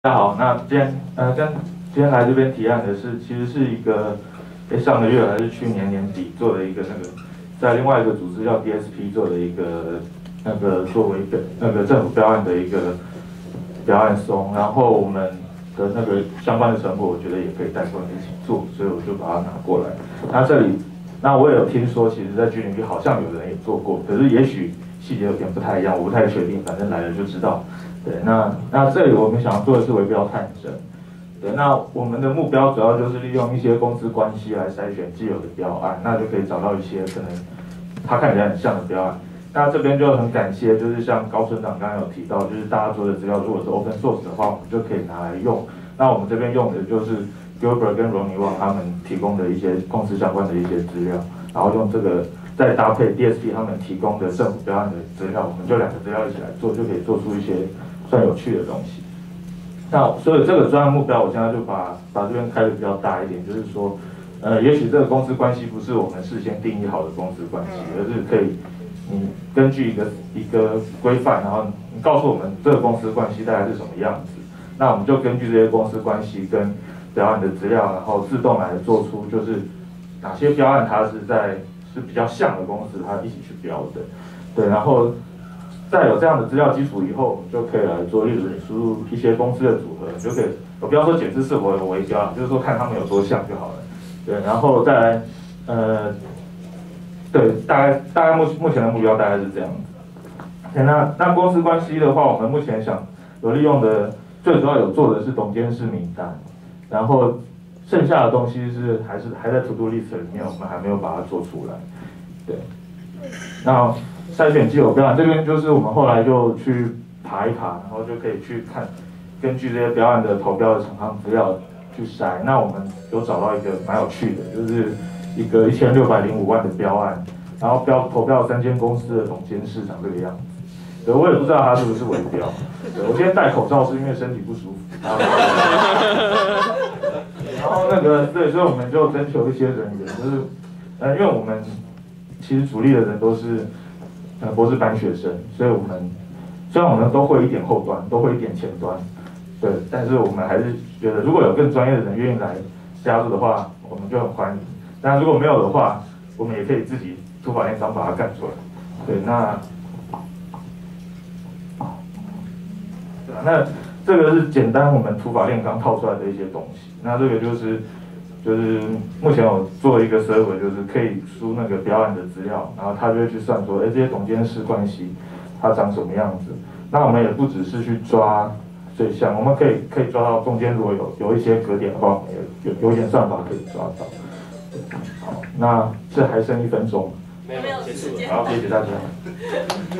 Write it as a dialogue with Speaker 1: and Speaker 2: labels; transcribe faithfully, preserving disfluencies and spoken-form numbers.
Speaker 1: 大家好，那今天呃跟今天来这边提案的是，其实是一个，诶上个月还是去年年底做的一个那个，在另外一个组织叫 D S P 做的一个那个作为表那个政府标案的一个标案松，然后我们的那个相关的成果，我觉得也可以带过来一起做，所以我就把它拿过来。那这里，那我也有听说，其实在军领域好像有人也做过，可是也许细节有点不太一样，我不太确定，反正来了就知道。对，那那这里我们想做的是围标探针。对，那我们的目标主要就是利用一些公司关系来筛选既有的标案，那就可以找到一些可能它看起来很像的标案。那这边就很感谢，就是像高村长刚刚有提到，就是大家做的资料如果是 open source 的话，我们就可以拿来用。那我们这边用的就是 Gilbert 跟 Ronnie Wang 他们提供的一些公司相关的一些资料，然后用这个再搭配 D S P 他们提供的政府标案的资料，我们就两个资料一起来做，就可以做出一些算有趣的东西。那所以这个专案目标，我现在就把把这边开的比较大一点，就是说，呃，也许这个公司关系不是我们事先定义好的公司关系，而是可以你根据一个一个规范，然后你告诉我们这个公司关系大概是什么样子，那我们就根据这些公司关系跟标案的资料，然后自动来做出就是哪些标案它是在是比较像的公司，它一起去标的，对，然后。在有这样的资料基础以后，我们就可以来做，例如你输入一些公司的组合，你就可以，我不要说检视是否有围标，就是说看他们有多像就好了。对，然后再来，呃，对，大概大概目目前的目标大概是这样子。那那公司关系的话，我们目前想有利用的，最主要有做的是董监事名单，然后剩下的东西是还是还在 to do list 里面，我们还没有把它做出来。对，那。筛选既有标案这边就是我们后来就去爬一爬，然后就可以去看，根据这些标案的投标的厂商资料去筛。那我们有找到一个蛮有趣的，就是一个一千六百零五万的标案，然后标投标三间公司的总监事长这个样子。对，我也不知道他是不是围标。对，我今天戴口罩是因为身体不舒服。然后, 然后那个对，所以我们就征求一些人员，就是呃，因为我们其实主力的人都是。呃，博士班学生，所以我们虽然我们都会一点后端，都会一点前端，对，但是我们还是觉得如果有更专业的人愿意来加入的话，我们就很欢迎。但如果没有的话，我们也可以自己土法炼钢把它干出来。对，那对啊，那这个是简单我们土法炼钢套出来的一些东西。那这个就是。就是目前我做一个 server， 就是可以输那个标案的资料，然后他就会去算说，哎，这些董监事关系它长什么样子。那我们也不只是去抓最像，我们可以可以抓到中间如果有有一些格点的话，我们也有有点算法可以抓到。好，那这还剩一分钟，
Speaker 2: 没有结束了，
Speaker 1: 好，谢谢大家。